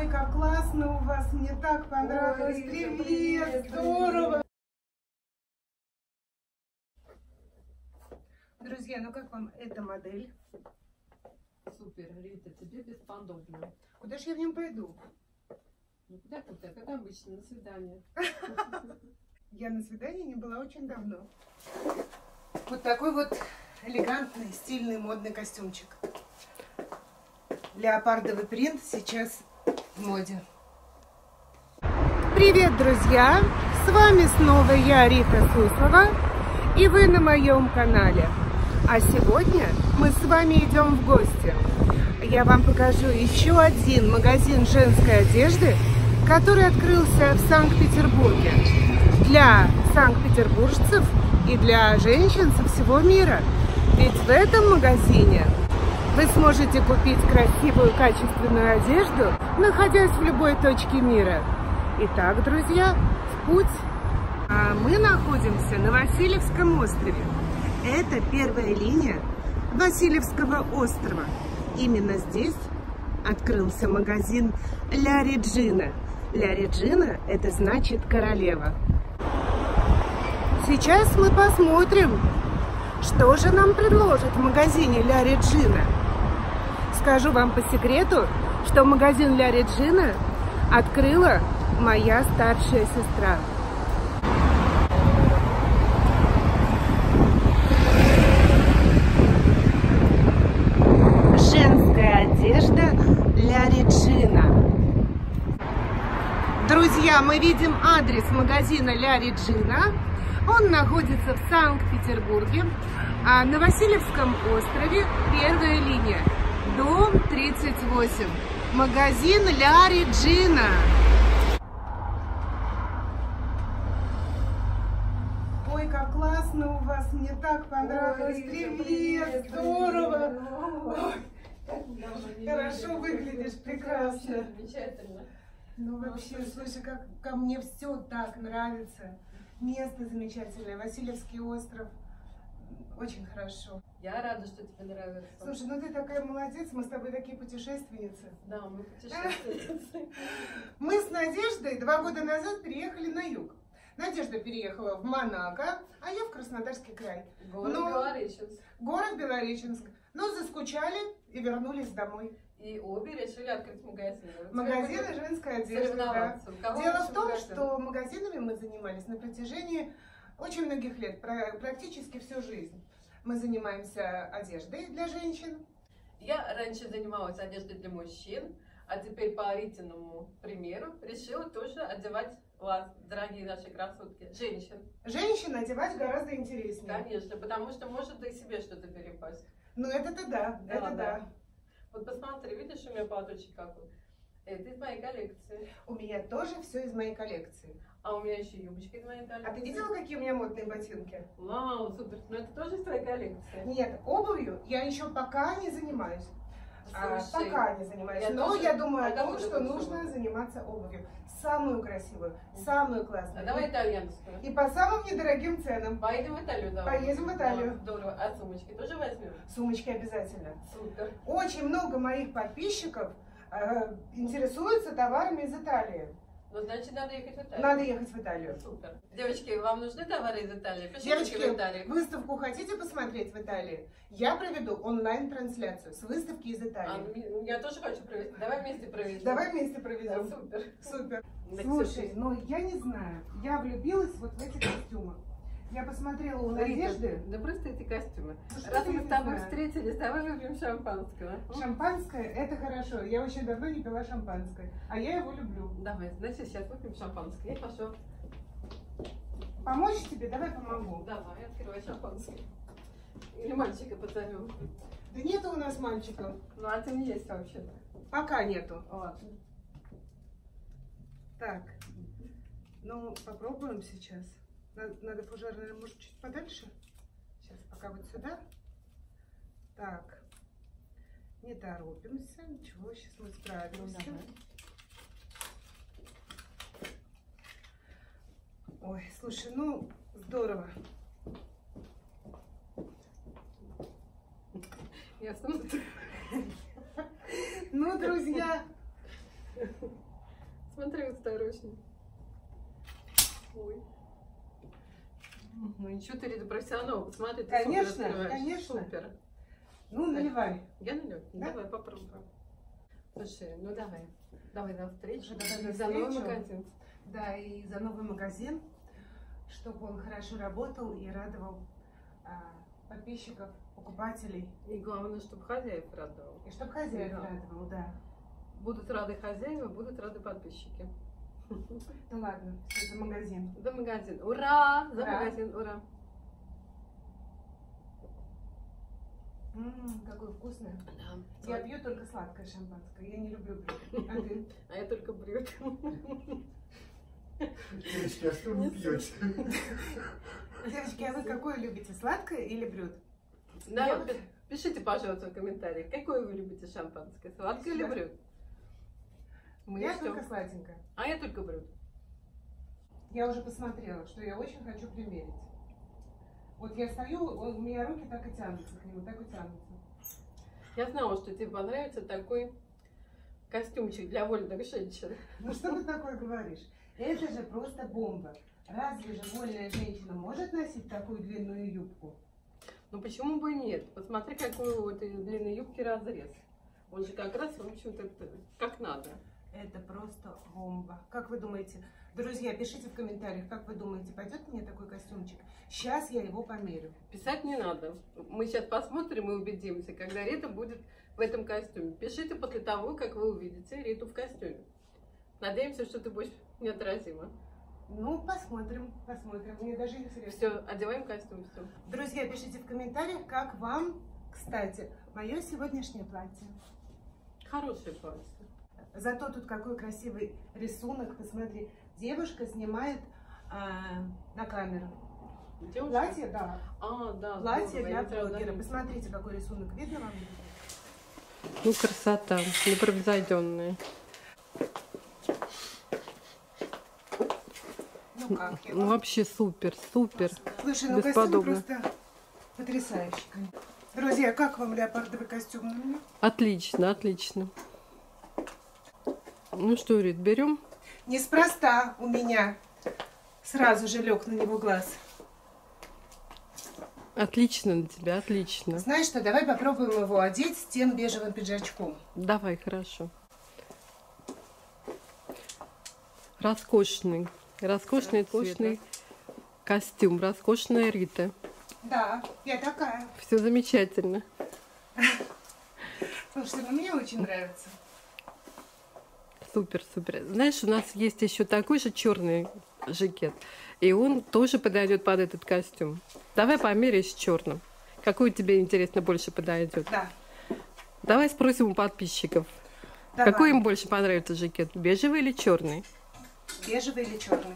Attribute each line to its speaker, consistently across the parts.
Speaker 1: Ой, как классно у вас, мне так понравилось. Ой, привет, здорово. Друзья, ну как вам эта модель?
Speaker 2: Супер, Рита, тебе бесподобно.
Speaker 1: Куда же я в нем пойду?
Speaker 2: Ну куда, как обычно, на свидание.
Speaker 1: Я на свидании не была очень давно. Вот такой вот элегантный, стильный, модный костюмчик. Леопардовый принт сейчас в моде. Привет, друзья! С вами снова я, Рита Суслова, и вы на моем канале. А сегодня мы с вами идем в гости. Я вам покажу еще один магазин женской одежды, который открылся в Санкт-Петербурге. Для санкт-петербуржцев и для женщин со всего мира. Ведь в этом магазине вы сможете купить красивую, качественную одежду, находясь в любой точке мира. Итак, друзья, в путь. А мы находимся на Васильевском острове. Это первая линия Васильевского острова. Именно здесь открылся магазин Ля Реджина. Ля Реджина – это значит королева. Сейчас мы посмотрим, что же нам предложат в магазине Ля Реджина. Скажу вам по секрету, что магазин Ля Реджина открыла моя старшая сестра. Женская одежда Ля Реджина. Друзья, мы видим адрес магазина Ля Реджина. Он находится в Санкт-Петербурге, на Васильевском острове, первая линия, дом 38, магазин Ля Реджина. Ой, как классно у вас, мне так понравилось. Ой, привет, здорово. Ой, хорошо выглядишь, прекрасно.
Speaker 2: Замечательно.
Speaker 1: Ну вообще, слушай, как ко мне все так нравится. Место замечательное, Васильевский остров. Очень хорошо.
Speaker 2: Я рада, что тебе нравится.
Speaker 1: Слушай, ну ты такая молодец, мы с тобой такие путешественницы.
Speaker 2: Да, мы путешественницы.
Speaker 1: Мы с Надеждой 2 года назад переехали на юг. Надежда переехала в Монако, а я в Краснодарский край.
Speaker 2: Город Белореченск.
Speaker 1: Город Белореченск. Но заскучали и вернулись домой.
Speaker 2: И обе решили открыть магазин.
Speaker 1: Магазины женской одежды, да. Дело в том, что магазинами мы занимались на протяжении очень многих лет, практически всю жизнь. Мы занимаемся одеждой для женщин.
Speaker 2: Я раньше занималась одеждой для мужчин, а теперь по Ритиному примеру решила тоже одевать вас, дорогие наши красотки, женщин.
Speaker 1: Женщин одевать гораздо интереснее.
Speaker 2: Конечно, потому что может и себе что-то перепасть.
Speaker 1: Ну это-то да, это да.
Speaker 2: Вот посмотри, видишь, у меня платочек какой? Это из моей коллекции.
Speaker 1: У меня тоже все из моей коллекции.
Speaker 2: А у меня еще юбочка из моей коллекции.
Speaker 1: А ты видела, какие у меня модные ботинки?
Speaker 2: Вау, супер. Но это тоже из твоей коллекции?
Speaker 1: Нет, обувью я еще пока не занимаюсь. Пока не занимаюсь. Но
Speaker 2: тоже...
Speaker 1: я думаю о том, что нужно заниматься обувью. Самую красивую, самую классную.
Speaker 2: А давай итальянскую.
Speaker 1: И по самым недорогим ценам.
Speaker 2: Поедем в Италию, давай.
Speaker 1: Поедем в Италию.
Speaker 2: Да, здорово. А сумочки тоже возьмем?
Speaker 1: Сумочки обязательно.
Speaker 2: Супер.
Speaker 1: Очень много моих подписчиков интересуются товарами из Италии.
Speaker 2: Ну, значит, надо ехать в Италию.
Speaker 1: Надо ехать в Италию.
Speaker 2: Супер. Девочки, вам нужны товары из Италии? Пишите
Speaker 1: Девочки,
Speaker 2: в Италии.
Speaker 1: выставку хотите посмотреть в Италии? Я проведу онлайн-трансляцию с выставки из Италии.
Speaker 2: Я тоже хочу провести. Давай вместе проведем.
Speaker 1: Давай вместе проведем.
Speaker 2: Да, супер.
Speaker 1: Супер.
Speaker 2: Да,
Speaker 1: слушай, ну я не знаю. Я влюбилась вот в эти костюмы. Я посмотрела у Надежды.
Speaker 2: Да просто эти костюмы.
Speaker 1: Что
Speaker 2: Раз
Speaker 1: ты
Speaker 2: мы
Speaker 1: не
Speaker 2: с тобой
Speaker 1: знаешь?
Speaker 2: встретились, давай выпьем шампанского.
Speaker 1: Шампанское – это хорошо. Я очень давно не пила шампанское. А я его люблю.
Speaker 2: Давай, значит, сейчас выпьем шампанское. Я пошел.
Speaker 1: Помочь тебе? Давай помогу.
Speaker 2: Давай, открывай шампанское. Или мальчика позовем.
Speaker 1: Да нету у нас мальчиков.
Speaker 2: Ну, а ты не есть вообще-то.
Speaker 1: Пока нету.
Speaker 2: Ладно.
Speaker 1: Так. Ну, попробуем сейчас. Надо фужер, наверное, может, чуть подальше. Сейчас, пока вот сюда. Так. Не торопимся. Ничего, сейчас мы справимся. Ой, слушай, ну, здорово.
Speaker 2: Я снова...
Speaker 1: Ну, друзья,
Speaker 2: Смотри, осторожно. Ой. Ну ничего, ты, Рита, профессионал. Посмотри, ты
Speaker 1: Конечно,
Speaker 2: супер открываешь.
Speaker 1: конечно.
Speaker 2: Супер.
Speaker 1: Ну, наливай.
Speaker 2: Я налью?
Speaker 1: Да?
Speaker 2: Давай попробуем. Слушай, ну давай. Давай навстречу.
Speaker 1: Давай
Speaker 2: За новый
Speaker 1: навстречу.
Speaker 2: магазин.
Speaker 1: Да, и за новый магазин, чтобы он хорошо работал и радовал подписчиков, покупателей.
Speaker 2: И главное, чтобы хозяев радовал.
Speaker 1: И чтобы хозяев
Speaker 2: Да.
Speaker 1: радовал, да.
Speaker 2: Будут рады хозяева, будут рады подписчики.
Speaker 1: Ну ладно, все за магазин.
Speaker 2: За магазин. Ура! За
Speaker 1: Ура!
Speaker 2: магазин, ура!
Speaker 1: Какое вкусное.
Speaker 2: Да.
Speaker 1: Я пью только сладкое шампанское, я не люблю брют. А ты?
Speaker 2: А я только брют.
Speaker 3: Девочки, а что вы пьете?
Speaker 1: Девочки, а вы какое любите, сладкое или брют?
Speaker 2: Да,
Speaker 1: Я
Speaker 2: вот
Speaker 1: вот-
Speaker 2: пишите, пожалуйста, в комментариях, какое вы любите шампанское, сладкое или
Speaker 1: Да.
Speaker 2: брют? Мы
Speaker 1: Я
Speaker 2: ждем.
Speaker 1: только сладенькое.
Speaker 2: А я только брют.
Speaker 1: Я уже посмотрела, что я очень хочу примерить. Вот я стою, у меня руки так и тянутся к нему, так и тянутся.
Speaker 2: Я знала, что тебе понравится такой костюмчик для вольных женщин.
Speaker 1: Ну что ты такое говоришь? Это же просто бомба. Разве же вольная женщина может носить такую длинную юбку?
Speaker 2: Ну почему бы и нет? Посмотри, какой у этой длинной юбки разрез. Он же как раз, в общем-то, как надо.
Speaker 1: Это просто бомба. Как вы думаете? Друзья, пишите в комментариях, как вы думаете, пойдет мне такой костюмчик? Сейчас я его померю.
Speaker 2: Писать не надо. Мы сейчас посмотрим и убедимся, когда Рита будет в этом костюме. Пишите после того, как вы увидите Риту в костюме. Надеемся, что ты будешь неотразима.
Speaker 1: Ну, посмотрим, посмотрим. Мне даже интересно.
Speaker 2: Все, одеваем костюм, все.
Speaker 1: Друзья, пишите в комментариях, как вам, кстати, мое сегодняшнее платье.
Speaker 2: Хорошее платье.
Speaker 1: Зато тут какой красивый рисунок. Посмотри, девушка снимает на камеру.
Speaker 2: Девушка?
Speaker 1: Платье, да.
Speaker 2: А, да.
Speaker 1: Платье
Speaker 2: здорово,
Speaker 1: для
Speaker 2: я не сразу
Speaker 1: блогера.
Speaker 2: заметила.
Speaker 1: Посмотрите, какой рисунок. Видно вам?
Speaker 2: Ну, красота, непревзойденная.
Speaker 1: Ну как я
Speaker 2: Ну,
Speaker 1: вам?
Speaker 2: вообще супер, супер.
Speaker 1: Слушай, ну костюм
Speaker 2: бесподобно.
Speaker 1: просто потрясающий. Друзья, как вам леопардовый костюм на мне?
Speaker 2: Отлично, отлично. Ну что, Рит, берем?
Speaker 1: Неспроста у меня сразу же лег на него глаз.
Speaker 2: Отлично на тебя, отлично.
Speaker 1: Знаешь что, давай попробуем его одеть с тем бежевым пиджачком.
Speaker 2: Давай, хорошо. Роскошный, роскошный костюм, роскошная Рита.
Speaker 1: Да, я такая.
Speaker 2: Все замечательно.
Speaker 1: Слушай, ну мне очень нравится.
Speaker 2: Супер, супер. Знаешь, у нас есть еще такой же черный жакет, и он тоже подойдет под этот костюм. Давай померяй с черным. Какой тебе, интересно, больше подойдет?
Speaker 1: Да.
Speaker 2: Давай спросим у подписчиков.
Speaker 1: Давай.
Speaker 2: Какой им больше понравится жакет? Бежевый или черный?
Speaker 1: Бежевый или черный?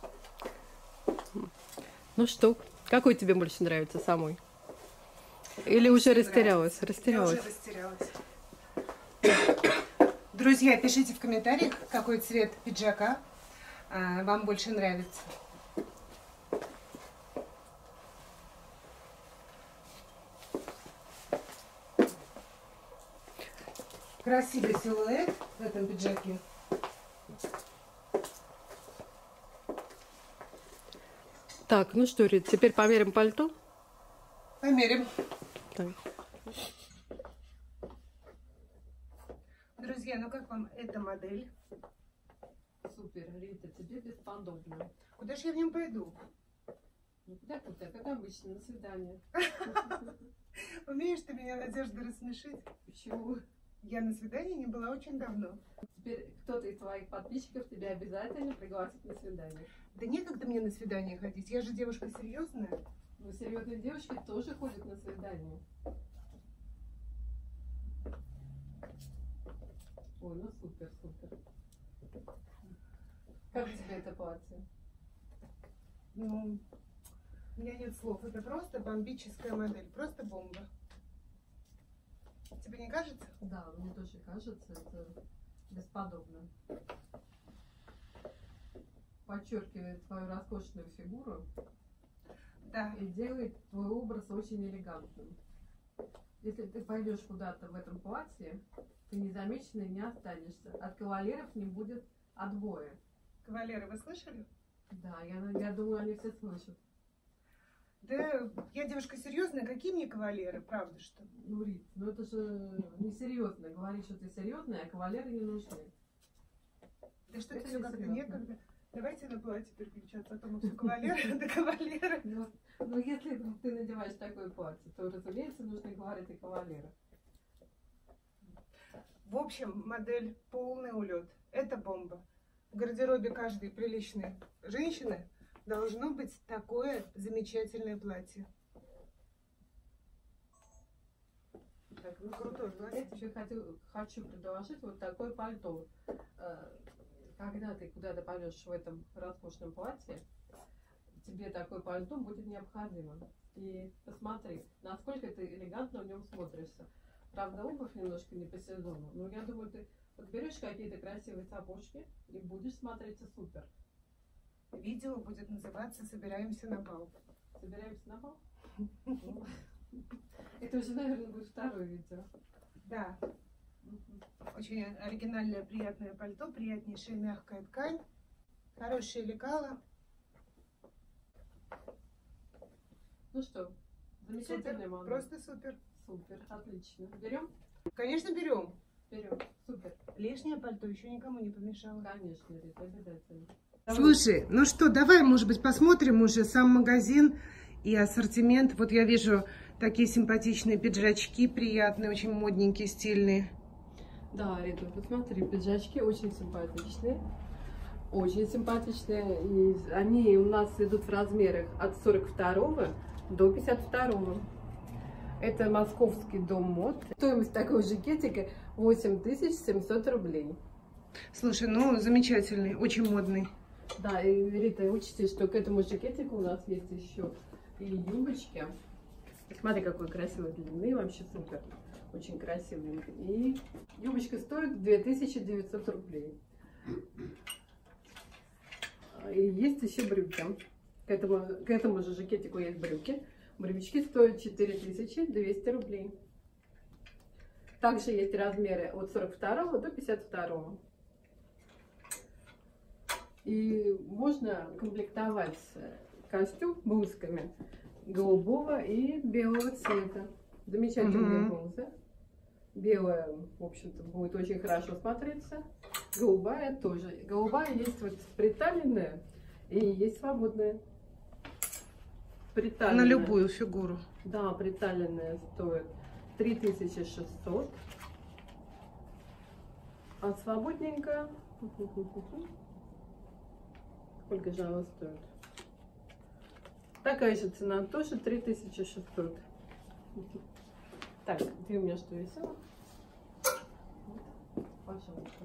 Speaker 2: Ну что, какой тебе больше нравится самой? Или уже растерялась? Растерялась.
Speaker 1: Я уже растерялась. Друзья, пишите в комментариях, какой цвет пиджака вам больше нравится. Красивый силуэт в этом пиджаке.
Speaker 2: Так, ну что, Рит, теперь померим пальто?
Speaker 1: Померим.
Speaker 2: Так.
Speaker 1: Друзья, ну как вам эта модель?
Speaker 2: Супер, Рита, тебе бесподобно.
Speaker 1: Куда же я в нем пойду?
Speaker 2: Ну куда, как обычно, на свидание.
Speaker 1: Умеешь ты меня, Надежда, рассмешить?
Speaker 2: Почему?
Speaker 1: Я на свидании не была очень давно.
Speaker 2: Теперь кто-то из твоих подписчиков тебя обязательно пригласит на свидание.
Speaker 1: Да некогда мне на свидание ходить, я же девушка серьезная.
Speaker 2: Но серьезные девушки тоже ходят на свидание. Ой, ну супер, супер. Как тебе это платье?
Speaker 1: Ну, у меня нет слов, это просто бомбическая модель, просто бомба. Тебе не кажется?
Speaker 2: Да, мне тоже кажется, это бесподобно. Подчеркивает твою роскошную фигуру
Speaker 1: Да.
Speaker 2: и делает твой образ очень элегантным. Если ты пойдешь куда-то в этом платье, Ты незамеченной не останешься. От кавалеров не будет отбоя.
Speaker 1: Кавалеры, вы слышали?
Speaker 2: Да, я думаю, они все слышат.
Speaker 1: Да, я девушка серьезная, какие мне кавалеры, правда что?
Speaker 2: Ну, Рит, ну это же несерьезно. Говоришь, что ты серьезная, а кавалеры не нужны.
Speaker 1: Да что-то
Speaker 2: Это
Speaker 1: все как-то
Speaker 2: несерьезно.
Speaker 1: некогда. Давайте на платье переключаться, а то мы все кавалеры, да кавалеры.
Speaker 2: Ну, если ты надеваешь такое платье, то, разумеется, нужно говорить о кавалерах.
Speaker 1: В общем, модель полный улет. Это бомба. В гардеробе каждой приличной женщины должно быть такое замечательное платье.
Speaker 2: Так, ну,
Speaker 1: Крутое платье.
Speaker 2: я тебе хочу предложить вот такое пальто. Когда ты куда-то пойдешь в этом роскошном платье, тебе такое пальто будет необходимо. И посмотри, насколько ты элегантно в нем смотришься. Правда, обувь немножко не по сезону, но я думаю, ты подберешь какие-то красивые сапожки и будешь смотреться супер.
Speaker 1: Видео будет называться «Собираемся на бал».
Speaker 2: Собираемся на бал? Это уже, наверное, будет второе видео.
Speaker 1: Да. Очень оригинальное, приятное пальто, приятнейшая мягкая ткань, хорошие лекала.
Speaker 2: Ну что, замечательная
Speaker 1: Супер,
Speaker 2: модель.
Speaker 1: просто супер.
Speaker 2: Супер, отлично. Берем?
Speaker 1: Конечно, берем.
Speaker 2: Берем. Супер.
Speaker 1: Лишнее пальто еще никому не помешало.
Speaker 2: Конечно, Рита, обязательно.
Speaker 1: Слушай, ну что, давай, может быть, посмотрим уже сам магазин и ассортимент. Вот я вижу такие симпатичные пиджачки, приятные, очень модненькие, стильные.
Speaker 2: Да, Рита, посмотри, пиджачки очень симпатичные. Очень симпатичные. И они у нас идут в размерах от 42 до 52. Это московский дом мод. Стоимость такого жакетика 8700 рублей.
Speaker 1: Слушай, ну замечательный, очень модный.
Speaker 2: Да, и, Рита, учтите, что к этому жакетику у нас есть еще и юбочки. Смотри, какой красивой длины, вообще супер. Очень красивый. И юбочка стоит 2900 рублей. И есть еще брюки. К этому же жакетику есть брюки. Брючки стоят 4200 рублей. Также есть размеры от 42 до 52. И можно комплектовать костюм блузками голубого и белого цвета. Замечательные блузы. Белая, в общем-то, будет очень хорошо смотреться. Голубая тоже. Голубая есть вот приталенная и есть свободная. Приталенная.
Speaker 1: На любую фигуру.
Speaker 2: Да, приталенная стоит 3600. А свободненькая... Сколько же она стоит? Такая же цена, тоже 3600. Так, где у меня что висело? Пожалуйста.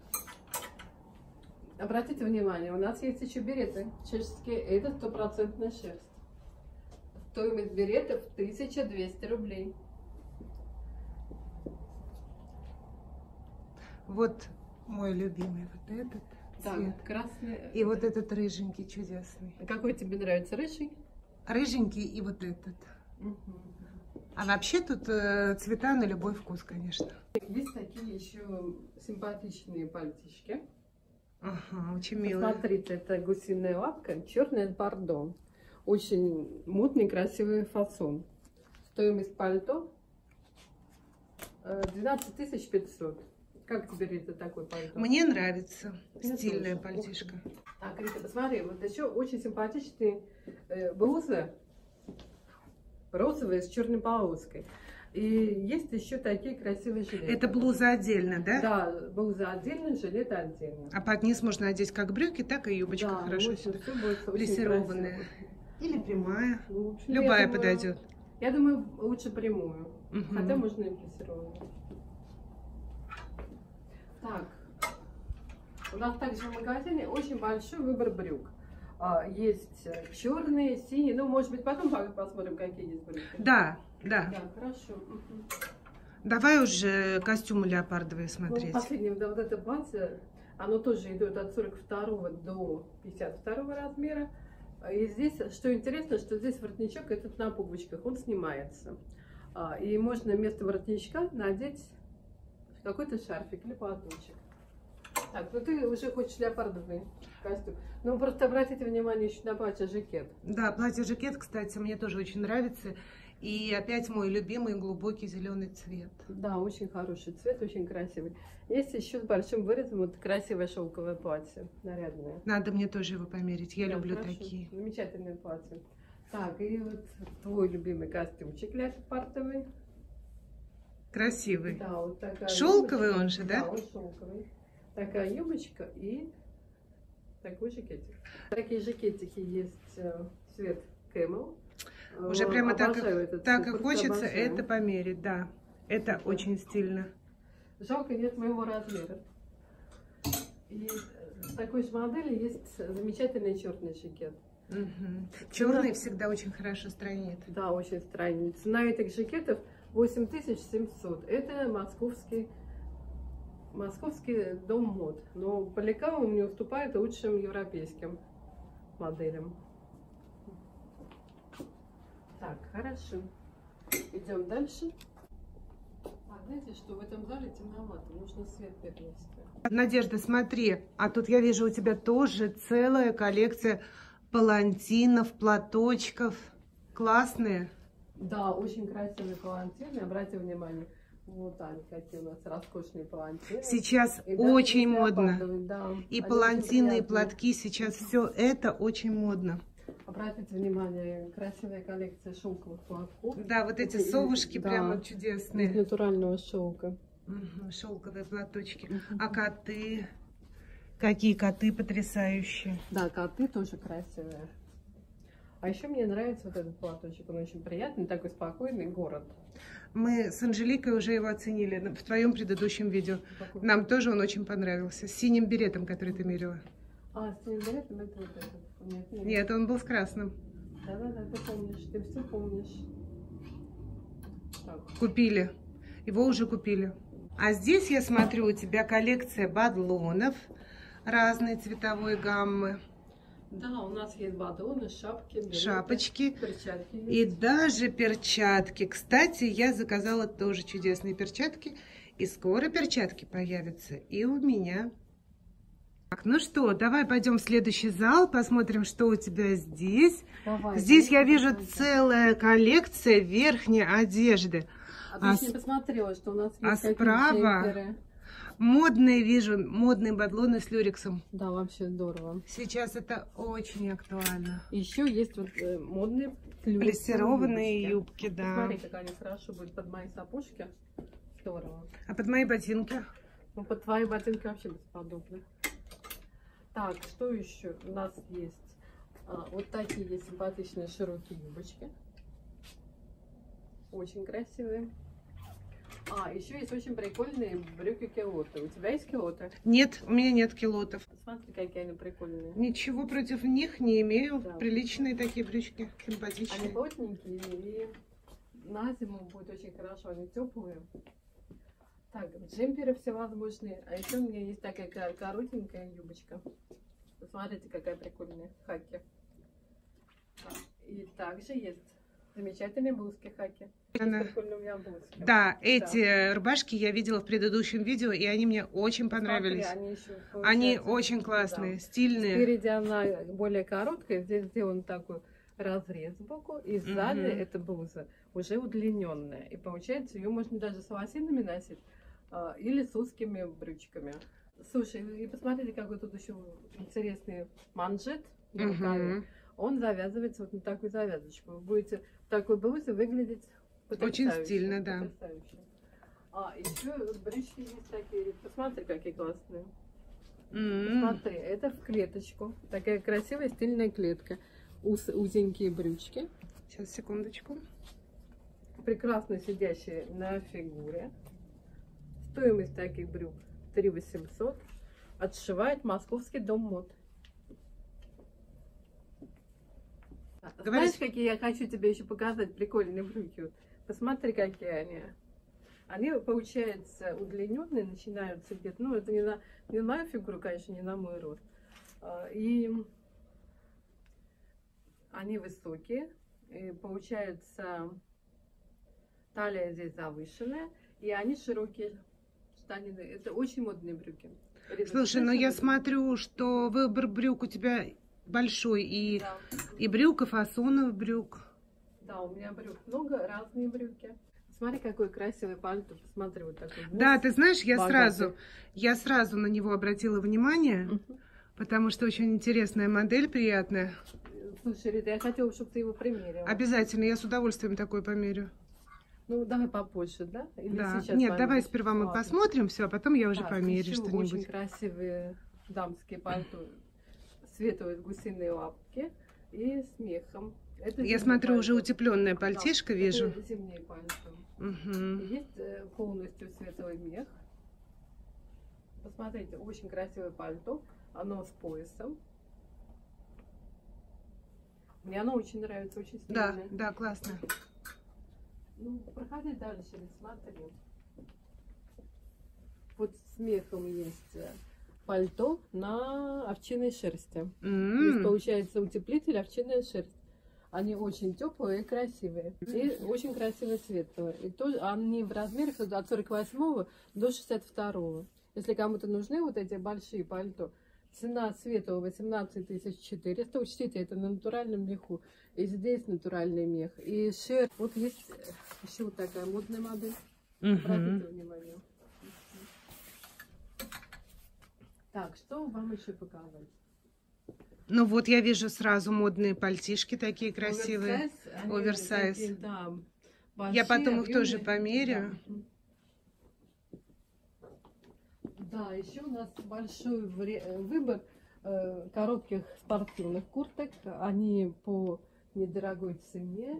Speaker 2: Обратите внимание, у нас есть еще береты чешские. Это 100% шерсть. Стоимость беретов 1200 рублей.
Speaker 1: Вот мой любимый, вот этот цвет.
Speaker 2: Да, красный.
Speaker 1: И вот этот рыженький, чудесный.
Speaker 2: Какой тебе нравится, рыжий?
Speaker 1: Рыженький и вот этот.
Speaker 2: Угу.
Speaker 1: А вообще тут цвета на любой вкус, конечно.
Speaker 2: Есть такие еще симпатичные пальтишки.
Speaker 1: Ага, очень милые.
Speaker 2: Смотрите, это гусиная лапка, черный бордо. Очень модный, красивый фасон. Стоимость пальто 12 500. Как тебе, Рита, такой пальто?
Speaker 1: Мне нравится.
Speaker 2: Мне
Speaker 1: Стильная
Speaker 2: тоже.
Speaker 1: пальтишко.
Speaker 2: Так, Рита, посмотри, вот еще очень симпатичные блузы. Розовые с черной полоской. И есть еще такие красивые жилеты.
Speaker 1: Это блуза отдельно, да?
Speaker 2: Да, блуза отдельно, жилет отдельно.
Speaker 1: А под низ можно одеть как брюки, так и юбочка
Speaker 2: Да,
Speaker 1: хорошо
Speaker 2: очень,
Speaker 1: сюда.
Speaker 2: всё будет очень
Speaker 1: Плессированная.
Speaker 2: красиво.
Speaker 1: Или прямая.
Speaker 2: Ну, в общем,
Speaker 1: Любая
Speaker 2: я думаю,
Speaker 1: подойдет.
Speaker 2: Я думаю, лучше прямую.
Speaker 1: Мгм.
Speaker 2: Хотя можно и плессированную. Так. У нас также в магазине очень большой выбор брюк. Есть черные, синие. Ну, может быть, потом посмотрим, какие есть брюки.
Speaker 1: Да, да.
Speaker 2: Да, хорошо. Мгм.
Speaker 1: Давай уже костюмы леопардовые
Speaker 2: Ну,
Speaker 1: смотреть.
Speaker 2: последнее, да, вот это платье, оно тоже идет от 42 до 52 размера. И здесь, что интересно, что здесь воротничок этот на пуговичках, он снимается. И можно вместо воротничка надеть какой-то шарфик или платочек. Так, ну ты уже хочешь леопардовый костюм. Ну просто обратите внимание еще на платье-жакет.
Speaker 1: Да, платье-жакет, кстати, мне тоже очень нравится. И опять мой любимый глубокий зеленый цвет.
Speaker 2: Да, очень хороший цвет, очень красивый. Есть еще с большим вырезом вот красивое шелковое платье, нарядное.
Speaker 1: Надо мне тоже его померить, я
Speaker 2: Да,
Speaker 1: люблю
Speaker 2: хорошо.
Speaker 1: такие.
Speaker 2: Замечательное платье. Так, и вот твой любимый костюмчик леопардовый.
Speaker 1: Красивый.
Speaker 2: Да, вот такая
Speaker 1: Шелковый
Speaker 2: юбочка.
Speaker 1: он же, да?
Speaker 2: Да, он шелковый. Такая юбочка и такой жакетик. Такие жакетики есть цвет Camel.
Speaker 1: Уже прямо так и
Speaker 2: цвет,
Speaker 1: хочется
Speaker 2: обожаю.
Speaker 1: это померить, да. Это
Speaker 2: Да.
Speaker 1: очень стильно.
Speaker 2: Жалко, нет моего размера. И с такой же модели есть замечательный черный жакет.
Speaker 1: Черный всегда очень хорошо странит.
Speaker 2: Да, очень странный. Цена этих жакетов 8700. Это московский дом мод. Но по лекалам не уступает лучшим европейским моделям. Так, хорошо. Идем дальше. А знаете, что в этом зале темновато? Нужно свет перенести.
Speaker 1: Надежда, смотри, а тут я вижу у тебя тоже целая коллекция палантинов, платочков. Классные.
Speaker 2: Да, очень красивые палантины. Обратите внимание. Вот они какие у нас роскошные палантины.
Speaker 1: Сейчас
Speaker 2: И даже
Speaker 1: очень
Speaker 2: есть
Speaker 1: модно.
Speaker 2: леопардовые, да.
Speaker 1: И
Speaker 2: Они
Speaker 1: палантины,
Speaker 2: очень
Speaker 1: и
Speaker 2: приятные.
Speaker 1: платки. Сейчас все это очень модно.
Speaker 2: Обратите внимание, красивая коллекция шелковых платков.
Speaker 1: Да, вот эти
Speaker 2: Это из-
Speaker 1: совушки
Speaker 2: да,
Speaker 1: прямо
Speaker 2: из
Speaker 1: чудесные.
Speaker 2: натурального шелка.
Speaker 1: Шелковые платочки. А коты? Какие коты потрясающие.
Speaker 2: Да, коты тоже красивые. А еще мне нравится вот этот платочек. Он очень приятный, такой спокойный город.
Speaker 1: Мы с Анжеликой уже его оценили в твоем предыдущем видео.
Speaker 2: Такой-
Speaker 1: Нам тоже он очень понравился. С синим беретом, который ты мерила.
Speaker 2: А, с ним беретом это вот этот. Нет.
Speaker 1: Нет, он был с красным.
Speaker 2: Да-да-да, ты помнишь, ты все помнишь. Так.
Speaker 1: Купили. Его уже купили. А здесь, я смотрю, у тебя коллекция бадлонов разной цветовой гаммы.
Speaker 2: Да, у нас есть бадоны, шапки, береты,
Speaker 1: Шапочки.
Speaker 2: перчатки есть.
Speaker 1: И даже перчатки. Кстати, я заказала тоже чудесные перчатки. И скоро перчатки появятся и у меня. Так, ну что, давай пойдем в следующий зал, посмотрим, что у тебя здесь.
Speaker 2: Давай,
Speaker 1: Здесь я
Speaker 2: давай,
Speaker 1: вижу
Speaker 2: давай.
Speaker 1: целая коллекция верхней одежды.
Speaker 2: А ты
Speaker 1: А
Speaker 2: еще не посмотрела, что у нас есть какие
Speaker 1: справа?
Speaker 2: джемперы.
Speaker 1: Модные вижу, модные бадлоны с люрексом.
Speaker 2: Да, вообще здорово.
Speaker 1: Сейчас это очень актуально.
Speaker 2: Еще есть вот модные
Speaker 1: Плессированные юбки, да.
Speaker 2: Смотри, как они хорошо будут под мои сапожки. Здорово.
Speaker 1: А под мои ботинки?
Speaker 2: Ну, под твои ботинки вообще бесподобны. Так, что еще у нас есть? Вот такие есть симпатичные широкие юбочки. Очень красивые. А, еще есть очень прикольные брюки килоты. У тебя есть килоты?
Speaker 1: Нет, у меня нет килотов.
Speaker 2: Смотри, какие они прикольные.
Speaker 1: Ничего против них не имею.
Speaker 2: Да.
Speaker 1: Приличные такие брючки,
Speaker 2: Они
Speaker 1: симпатичные.
Speaker 2: плотненькие и на зиму будет очень хорошо. Они теплые. Так, джемперы всевозможные. А еще у меня есть такая коротенькая юбочка. Посмотрите, какая прикольная хаки. И также есть замечательные блузки хаки.
Speaker 1: Она-
Speaker 2: Прикольные у меня блузки.
Speaker 1: Да, эти рубашки я видела в предыдущем видео, и они мне очень понравились.
Speaker 2: Смотри, они еще
Speaker 1: Они
Speaker 2: получаются,
Speaker 1: очень
Speaker 2: да.
Speaker 1: классные, стильные.
Speaker 2: Спереди она более короткая, здесь сделан такой разрез сбоку, и сзади
Speaker 1: Мгм.
Speaker 2: эта блуза уже удлиненная. И получается, ее можно даже с лосинами носить или с узкими брючками. Слушай, и посмотрите, какой тут еще интересный манжет на рукаве.
Speaker 1: Мгм.
Speaker 2: Он завязывается вот на такую завязочку. Вы будете в такой блузе выглядеть
Speaker 1: Очень
Speaker 2: потрясающе,
Speaker 1: стильно, да.
Speaker 2: потрясающе. А, еще брючки есть такие. Посмотри, какие классные. Смотри, это в клеточку. Такая красивая стильная клетка. Узенькие брючки.
Speaker 1: Сейчас, секундочку.
Speaker 2: Прекрасно сидящие на фигуре. Стоимость таких брюк 3800. Отшивает московский дом мод.
Speaker 1: Говори.
Speaker 2: Знаешь, какие я хочу тебе еще показать прикольные брюки? Посмотри, какие они. Они, получается, удлиненные, начинаются где-то, ну, это не на мою фигуру, конечно, не на мой рост. И они высокие, и получается, талия здесь завышенная, и они широкие штанины. Это очень модные брюки.
Speaker 1: Слушай, но я смотрю, что выбор брюк у тебя большой. И,
Speaker 2: да.
Speaker 1: и брюк, и фасонов брюк.
Speaker 2: Да, у меня брюк много, разные брюки. Смотри, какой красивый пальто. Посмотри, вот такой.
Speaker 1: Да, ты знаешь, я
Speaker 2: богатый.
Speaker 1: сразу на него обратила внимание, потому что очень интересная модель, приятная.
Speaker 2: Слушай, Рита, я хотела, чтобы ты его примерила.
Speaker 1: Обязательно, я с удовольствием такой померю.
Speaker 2: Ну, давай попозже, да? Или
Speaker 1: да.
Speaker 2: сейчас
Speaker 1: Нет, давай
Speaker 2: померишь?
Speaker 1: сперва мы
Speaker 2: Ладно.
Speaker 1: посмотрим все, а потом я уже
Speaker 2: Так,
Speaker 1: померю
Speaker 2: еще
Speaker 1: что-нибудь.
Speaker 2: Очень красивые дамские пальто. Светлые гусиные лапки и с мехом. Это
Speaker 1: я смотрю,
Speaker 2: пальто.
Speaker 1: уже утепленная пальтишко,
Speaker 2: да,
Speaker 1: вижу.
Speaker 2: Это зимнее пальто.
Speaker 1: Угу.
Speaker 2: Есть полностью светлый мех. Посмотрите, очень красивое пальто. Оно с поясом. Мне оно очень нравится, очень стильное.
Speaker 1: Да, классно.
Speaker 2: Ну, проходи дальше, смотри. Вот с мехом есть пальто на овчиной шерсти. Здесь получается утеплитель, овчинная шерсть. Они очень теплые и красивые. И очень красивые светлые. И тоже они в размерах от 48 до 62. Если кому-то нужны вот эти большие пальто, цена светлого 18 400. Учтите, это на натуральном меху. И здесь натуральный мех. И шерсть. Вот есть еще вот такая модная модель. Обратите внимание. Так, что вам еще показать?
Speaker 1: Ну вот я вижу сразу модные пальтишки такие красивые. Оверсайз.
Speaker 2: Такие, да, большие,
Speaker 1: я потом их тоже
Speaker 2: объемные.
Speaker 1: померяю.
Speaker 2: Да, еще у нас большой выбор коротких спортивных курток. Они по недорогой цене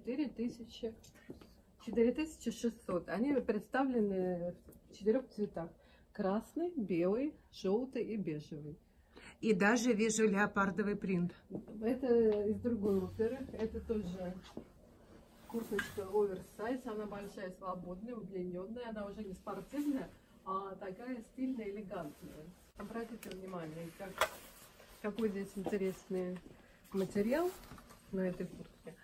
Speaker 2: 4600. Они представлены в 4 цветах. Красный, белый, желтый и бежевый.
Speaker 1: И даже вижу леопардовый принт.
Speaker 2: Это из другой оперы. Это тоже курточка оверсайз. Она большая, свободная, удлиненная. Она уже не спортивная, а такая стильная, элегантная. Обратите внимание, какой здесь интересный материал на этой куртке.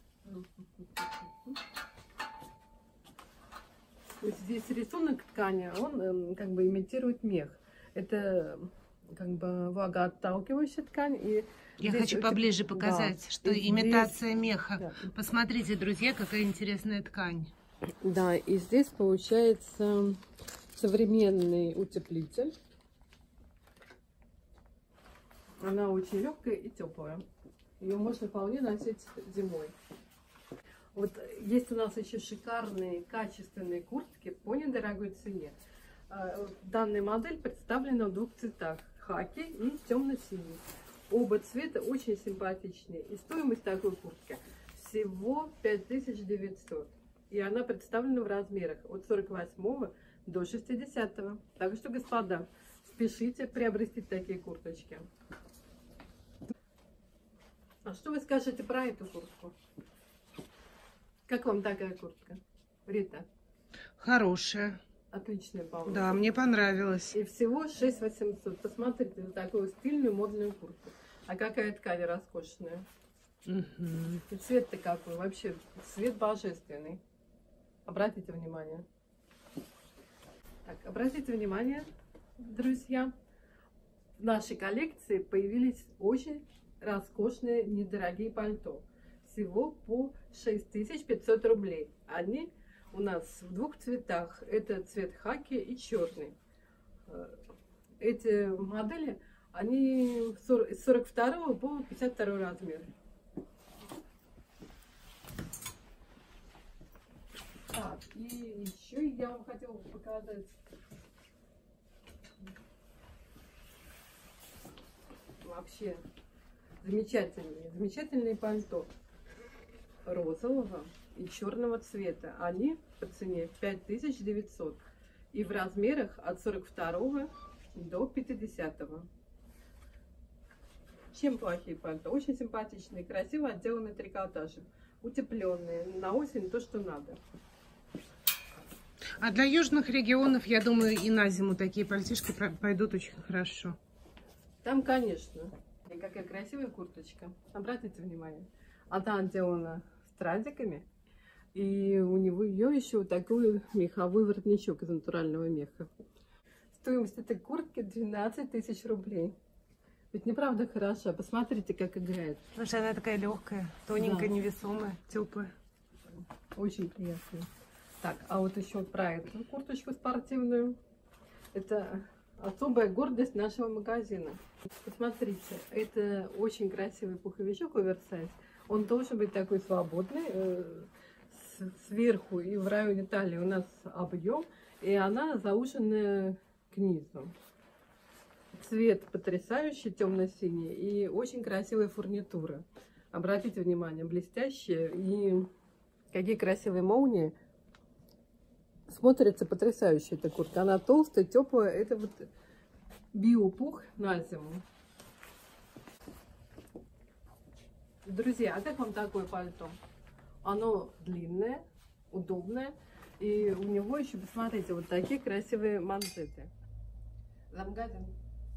Speaker 2: То есть здесь рисунок ткани, он как бы имитирует мех. Это как бы влагоотталкивающая ткань. И
Speaker 1: я хочу поближе показать, да, что имитация здесь меха.
Speaker 2: Да.
Speaker 1: Посмотрите, друзья, какая интересная ткань.
Speaker 2: Да, и здесь получается современный утеплитель. Она очень легкая и теплая. Ее можно вполне носить зимой. Вот есть у нас еще шикарные, качественные куртки по недорогой цене. Данная модель представлена в 2 цветах. Хаки и темно-синий. Оба цвета очень симпатичные. И стоимость такой куртки всего 5900. И она представлена в размерах от 48 до 60. Так что, господа, спешите приобрести такие курточки. А что вы скажете про эту куртку? Как вам такая куртка, Рита?
Speaker 1: Хорошая.
Speaker 2: Отличная, по-моему.
Speaker 1: Да, мне понравилось.
Speaker 2: И всего 6800. Посмотрите на такую стильную модную куртку. А какая ткань роскошная. И цвет-то какой. Вообще цвет божественный. Обратите внимание. Так, обратите внимание, друзья. В нашей коллекции появились очень роскошные, недорогие пальто. Всего по 6500 рублей. Они у нас в 2 цветах. Это цвет хаки и черный. Эти модели, они с 42 по 52 размер. Так, и еще я вам хотела показать вообще замечательные пальто розового и черного цвета. Они по цене 5900 и в размерах от 42 до 50. Чем плохие пальто? Очень симпатичные, красиво отделанные трикотажем, утепленные, на осень то, что надо.
Speaker 1: А для южных регионов, я думаю, и на зиму такие пальтишки пойдут очень хорошо.
Speaker 2: Там, конечно. И какая красивая курточка. Обратите внимание. Она отделана стразиками. И у него еще вот такой меховой воротничок из натурального меха. Стоимость этой куртки 12 тысяч рублей. Ведь неправда хороша. Посмотрите, как играет.
Speaker 1: Слушай, она такая легкая, тоненькая,
Speaker 2: Да.
Speaker 1: невесомая, теплая.
Speaker 2: Очень приятно. Так, а вот еще про эту курточку спортивную. Это особая гордость нашего магазина. Посмотрите, это очень красивый пуховичок оверсайз. Он должен быть такой свободный. Сверху и в районе талии у нас объем, и она зауженная к низу. Цвет потрясающий, темно-синий, и очень красивая фурнитура. Обратите внимание, блестящие, и какие красивые молнии. Смотрится потрясающе эта куртка. Она толстая, теплая. Это вот биопух на зиму. Друзья, а как вам такое пальто? Оно длинное, удобное. И у него еще, посмотрите, вот такие красивые манжеты. Замгадин.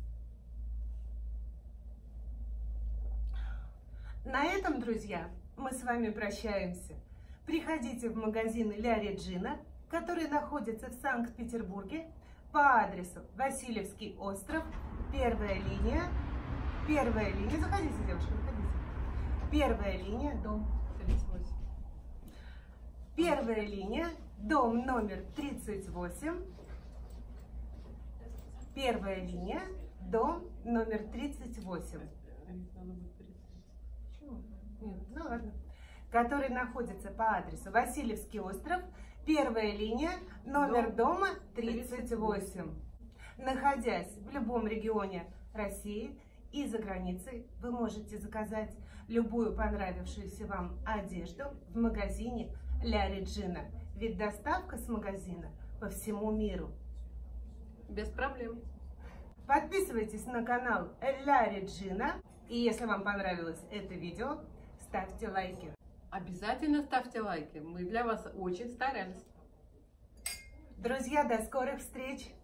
Speaker 1: На этом, друзья, мы с вами прощаемся. Приходите в магазин Ля Реджина, который находится в Санкт-Петербурге по адресу Васильевский остров, первая линия. Заходите, девушка, заходите. Первая линия, дом 38. Первая линия, дом номер 38. Первая линия, дом номер 38. Нет, ну ладно. Который находится по адресу Васильевский остров, первая линия, номер дома 38. Находясь в любом регионе России и за границей, вы можете заказать любую понравившуюся вам одежду в магазине Ля Реджина. Ведь доставка с магазина по всему миру.
Speaker 2: Без проблем.
Speaker 1: Подписывайтесь на канал Ля Реджина. И если вам понравилось это видео, ставьте лайки.
Speaker 2: Обязательно ставьте лайки. Мы для вас очень старались.
Speaker 1: Друзья, до скорых встреч!